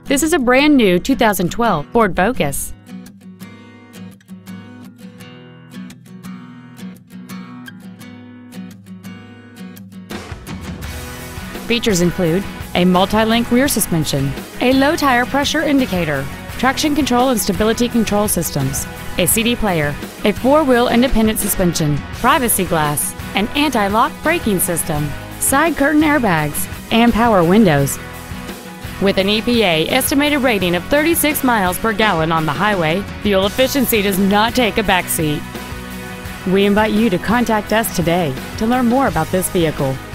This is a brand new 2012 Ford Focus. Features include a multi-link rear suspension, a low tire pressure indicator, traction control and stability control systems, a CD player, a four-wheel independent suspension, privacy glass, an anti-lock braking system, side curtain airbags, and power windows. With an EPA estimated rating of 36 miles per gallon on the highway, fuel efficiency does not take a backseat. We invite you to contact us today to learn more about this vehicle.